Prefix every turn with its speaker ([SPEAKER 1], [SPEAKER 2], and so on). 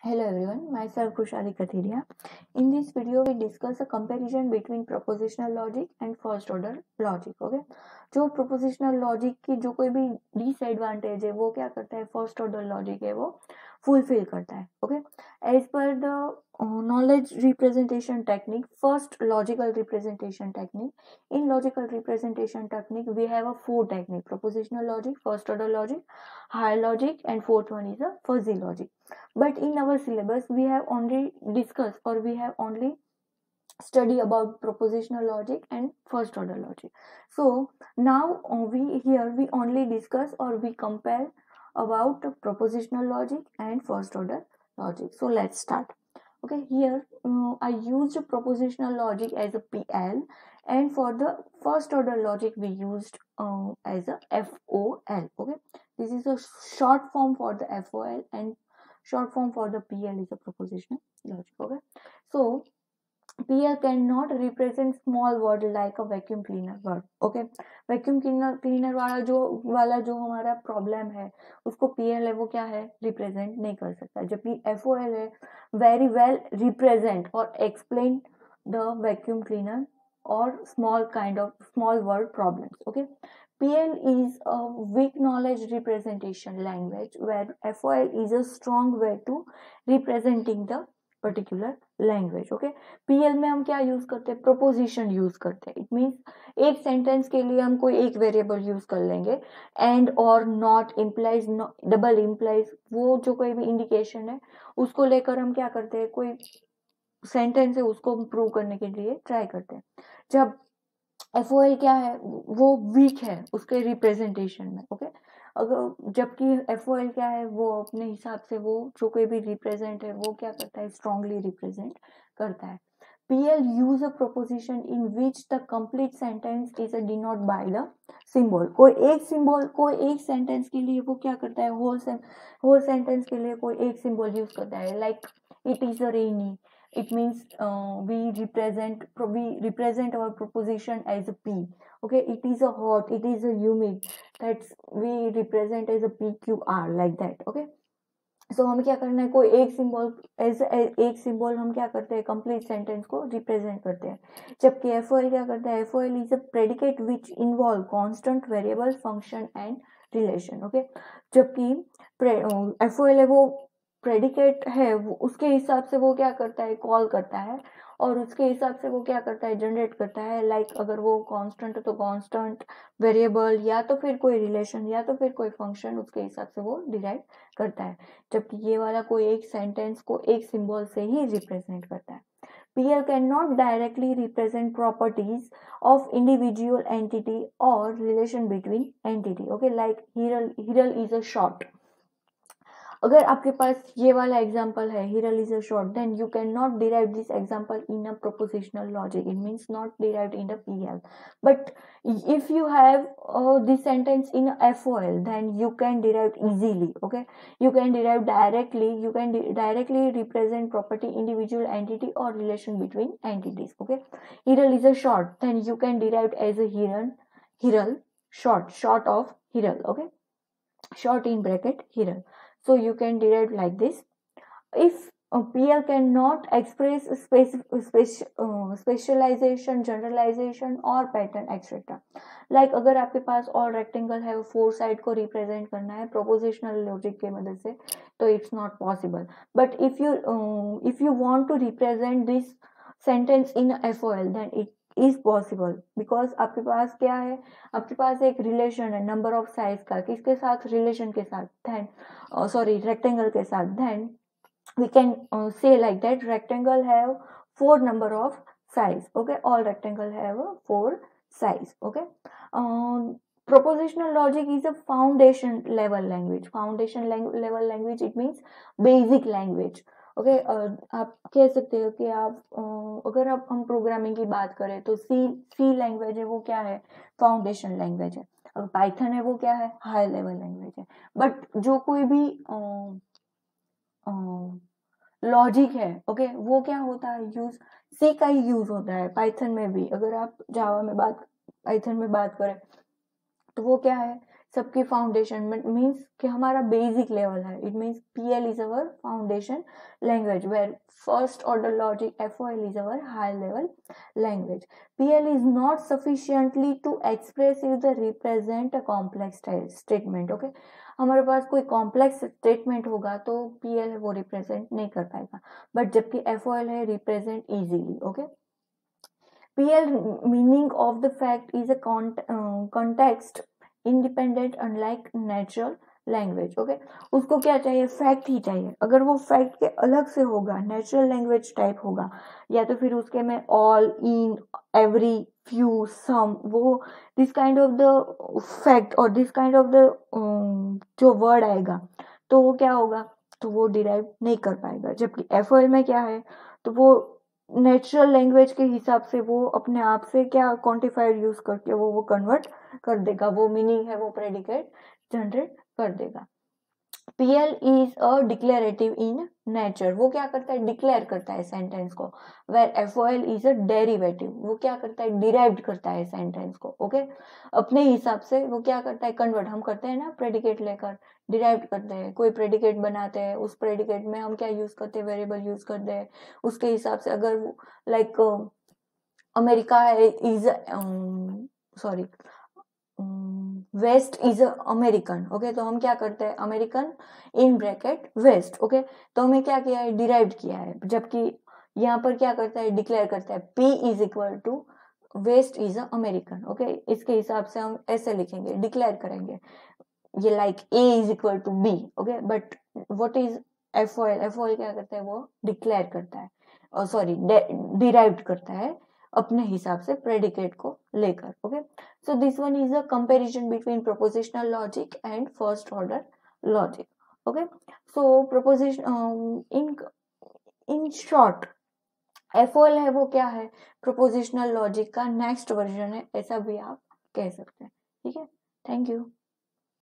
[SPEAKER 1] Hello everyone, myself Khushali Katheria. In this video, we discuss a comparison between propositional logic and first order logic. Okay, जो propositional logic की जो कोई भी disadvantage है वो क्या करता है, first order logic है वो fulfill करता है. Okay, as per the knowledge representation technique, first logical representation technique. In logical representation technique, we have a four technique: propositional logic, first order logic, higher logic, and fourth one is a fuzzy logic. But in our syllabus we have only discussed or we have only study about propositional logic and first order logic. So now we only discuss or we compare about propositional logic and first order logic. So let's start. Okay, here I used propositional logic as a PL, and for the first order logic we used as a FOL. Okay, this is a short form for the FOL, and short form for the PL is a propositional logic. Okay, so PL cannot represent small word like a vacuum cleaner word. Okay, vacuum cleaner वाला जो हमारा problem है उसको PL है वो क्या है, represent नहीं कर सकता, जबकि FOL है वेरी वेल रिप्रेजेंट और explain the vacuum cleaner or small word problems. Okay, PL is a weak knowledge representation language where FOL is a strong way to representing the particular language. Okay, PL में हम क्या use करते हैं, proposition use करते हैं. It means एक sentence के लिए हम कोई एक वेरिएबल यूज कर लेंगे. एंड और नॉट इम्प्लाइज, डबल इम्प्लाइज, वो जो कोई भी इंडिकेशन है उसको लेकर हम क्या करते हैं, कोई सेंटेंस है उसको प्रूव करने के लिए ट्राई करते हैं. जब FOL क्या है, वो वीक है उसके रिप्रेजेंटेशन में. ओके, अगर जबकि FOL क्या है, वो अपने हिसाब से वो जो कोई भी रिप्रेजेंट है वो क्या करता है, स्ट्रांगली रिप्रेजेंट करता है. PL use a proposition in which the complete sentence is denoted by the symbol. कोई एक सिंबल, कोई एक सेंटेंस के लिए वो क्या करता है, होल सेंटेंस के लिए कोई एक सिंबल यूज करता है. Like it is a rainy, it means we represent our proposition as a P. Okay, it is a hot, it is a humid, that's we represent as a PQR, like that. Okay, so हमें क्या करना है, कोई एक symbol एक symbol हम क्या करते हैं, कंप्लीट सेंटेंस को रिप्रेजेंट करते हैं. जबकि FOL क्या करता है, FOL is a predicate which involve constant variable function and relation. Okay, जबकि FOL है वो प्रेडिकेट है, उसके हिसाब से वो क्या करता है, कॉल करता है, और उसके हिसाब से वो क्या करता है, जनरेट करता है. लाइक अगर वो कांस्टेंट है तो कांस्टेंट वेरिएबल, या तो फिर कोई रिलेशन, या तो फिर कोई फंक्शन, उसके हिसाब से वो डिराइव करता है. जबकि ये वाला कोई एक सेंटेंस को एक सिंबल से ही रिप्रेजेंट करता है. PL cannot directly represent properties of individual entity or relation between entity. Okay, like Hiral is a short. अगर आपके पास ये वाला एग्जाम्पल है, Hiral is a short, then you cannot derive this example in a propositional logic. It means not derived in the PL. But if you have this sentence in FOL, then you can derive easily. Okay, you can derive directly. You can directly represent property, individual entity, or relation between entities. Okay, Hiral is a short, then you can derive as a Hiral short of Hiral. Okay, short in bracket Hiral. So you can derive like this. If PL cannot express specialization, generalization और pattern etc. Like अगर आपके पास और rectangle है, four side को represent करना है prepositional logic के मदद से, तो it's not possible. But if you want to represent this sentence in FOL, then it is possible, because आपके पास क्या है, आपके पास एक रिलेशन है नंबर ऑफ साइज का, किसके साथ, रिलेशन के साथ, then rectangle के साथ, then we can say like that rectangle have four number of size. Okay, all rectangle have four size. Okay, propositional logic is a foundation level language. Level language, it means basic language. Okay, आप कह सकते हो कि आप अगर आप हम programming की बात करें तो सी लैंग्वेज है वो क्या है, फाउंडेशन लैंग्वेज है. अगर पाइथन है वो क्या है, हाई लेवल लैंग्वेज है. बट जो कोई भी लॉजिक है, ओके, वो क्या होता है, यूज सी का ही यूज होता है. पाइथन में भी अगर आप जावा में पाइथन में बात करें तो वो क्या है, सबकी फाउंडेशन मीन्स कि हमारा बेसिक लेवल है. It means PL is our foundation language where first order logic FOL is our high level language. PL is not sufficiently to express the represent a complex statement. Okay, हमारे पास कोई complex statement होगा तो PL है वो represent नहीं कर पाएगा, बट जबकि FOL है represent easily. Okay, PL meaning of the fact is a context independent unlike natural language. Okay, उसको क्या चाहिए, फैक्ट ही चाहिए. अगर वो फैक्ट के अलग से होगा, नेचुरल लैंग्वेज टाइप होगा, या तो फिर उसके में all, in, every, few, some, वो this kind of the fact और दिस काइंड ऑफ द जो वर्ड आएगा तो वो क्या होगा, तो वो डिराइव नहीं कर पाएगा. जबकि FOL में क्या है, तो वो नेचुरल लैंग्वेज के हिसाब से वो अपने आप से क्या क्वांटिफायर यूज करके वो कन्वर्ट कर देगा, वो मीनिंग है वो प्रेडिकेट जनरेट कर देगा. PL is a declarative in nature. वो क्या करता है, डिक्लेयर करता है सेंटेंस को. Where FOL is a derivative. वो क्या करता है, डिराइव्ड करता है सेंटेंस को. ओके, अपने हिसाब से वो क्या करता है, कन्वर्ट. हम करते हैं ना प्रेडिकेट लेकर, डिराइव्ड करते हैं, कोई प्रेडिकेट बनाते हैं, उस प्रेडिकेट में हम क्या यूज करते हैं, वेरिएबल यूज करते हैं. उसके हिसाब से अगर वो लाइक अमेरिका है is sorry West is American. Okay, तो हम क्या करते हैं, American in bracket West. Okay, तो हमें क्या किया है, डिराइव किया है. जबकि यहाँ पर क्या करता है, डिक्लेयर करता है P is equal to West is American. Okay, इसके हिसाब से हम ऐसे लिखेंगे, डिक्लेयर करेंगे ये like A is equal to B. Okay, but what is FOL? FOL क्या करता है, वो डिक्लेयर करता है, और सॉरी डिराइव्ड करता है अपने हिसाब से प्रेडिकेट को लेकर. Okay, so this one is a comparison between propositional logic and first order logic. Okay, so proposition in short FOL है वो क्या है, propositional logic का नेक्स्ट वर्जन है, ऐसा भी आप कह सकते हैं. ठीक है, थैंक यू.